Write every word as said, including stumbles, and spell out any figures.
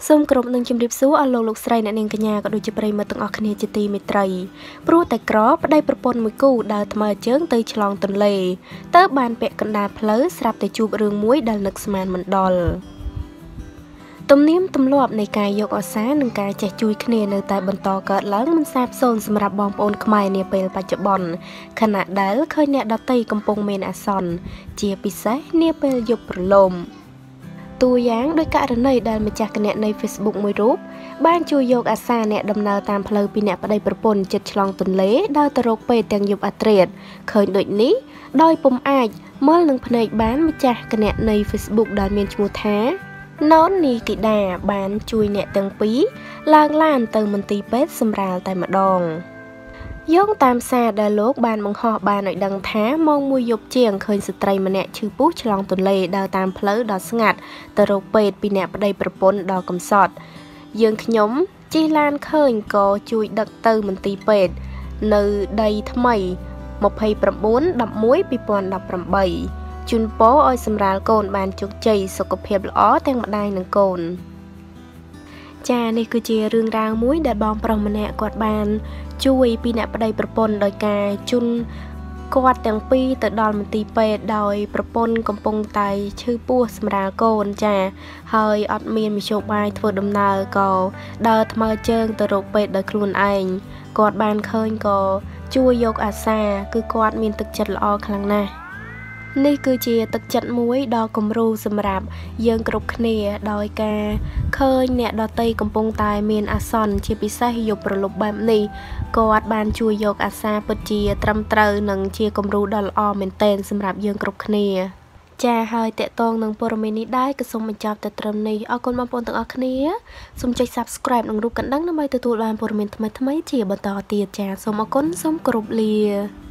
សូមគោរពនឹងជម្រាបសួរអស់លោកលោកស្រីអ្នកនាងកញ្ញាក៏ដូចជាប្រិយមិត្តទាំងអស់គ្នាជាទីមេត្រីព្រោះតែក្រប្តីប្រពន្ធមួយគូដើរថ្មើរជើងទៅឆ្លងទន្លេទៅបានពាក់កណ្ដាលផ្លូវស្រាប់តែជួបរឿងមួយដែលនឹកស្មានមិនដល់ទំនៀមទម្លាប់នៃការយកឱសានិងការចេះជួយគ្នានៅតែបន្តកើតឡើងមិនសាបសូន្យសម្រាប់បងប្អូនខ្មែរនាពេលបច្ចុប្បន្នខណៈដែលឃើញអ្នកដទៃកំពុងមានអាសន្នជាពិសេសនាពេលយប់ព្រលឹមតួយ៉ាងដោយករណីដែលម្ចាស់គណនី Facebook មួយរូបបានជួយយកអាសាអ្នកដំណើរតាមផ្លូវពីអ្នកប្តីប្រពន្ធជិតឆ្លងទន្លេដើរទៅរកពេទ្យទាំងយប់អាធ្រាត្រឃើញដូចនេះដោយពុំអាចមើលនឹងភ្នែកបានម្ចាស់គណនី Facebook ដែលមានឈ្មោះថាណននីគីដាបានជួយអ្នកទាំងពីរឡើងឡានទៅមន្ទីរពេទ្យសម្រាលតែម្ដងយោងតាមសារដែលលោកបានបង្ហោះបានឲ្យដឹងថាម៉ោងមួយយប់ជាងឃើញស្ត្រីម្នាក់ឈឺពោះឆ្លងទន្លេដើរតាមផ្លូវដ៏ស្ងាត់ទៅរកពេទ្យពីអ្នកប្តីប្រពន្ធដ៏កំសត់យើងខ្ញុំជិះឡានឃើញក៏ជួយដឹកទៅមន្ទីរពេទ្យនៅដីថ្មីยี่สิบเก้า สิบเอ็ด ยี่สิบแปดជូនពរឲ្យសម្រាលកូនបានជោគជ័យសុខភាពល្អទាំងម្ដាយនិងកូនចានេះគឺជារឿងរ៉ាវមួយដែលបងប្រុសម្នាក់គាត់បានជួយពីអ្នកប្តីប្រពន្ធដោយការជូនគាត់ទាំងពីរទៅដល់មន្ទីរពេទ្យដោយប្រពន្ធកំពុងតែឈឺពោះសម្រាលកូនចាហើយអត់មានមធ្យោបាយធ្វើដំណើរក៏ដើរថ្មើរជើងទៅរកពេទ្យដោយខ្លួនឯងគាត់បានឃើញក៏ជួយយកអាសាគឺគាត់មានទឹកចិត្តល្អខ្លាំងណាស់នេះគឺជាទឹកចិត្តមួយដ៏គំរូសម្រាប់យើងគ្រប់គ្នាដោយការឃើញអ្នកដទៃកំពុងតែមានអាសន្នជាពិសេសយប់ព្រលប់បែបនេះគាត់បានជួយយកអាសាពិតជាត្រឹមត្រូវនិងជាគំរូដ៏ល្អមែនទែនសម្រាប់យើងគ្រប់គ្នាចាហើយតកតងនឹងព័ត៌មាននេះដែរក៏សូមបញ្ចប់តែត្រឹមនេះអរគុណបងប្អូនទាំងអស់គ្នាសូមចុច Subscribe និងរូបកណ្ដឹងដើម្បីទទួលបានព័ត៌មានថ្មីៗជាបន្តទៀតចាសូមអរគុណសូមគោរពលា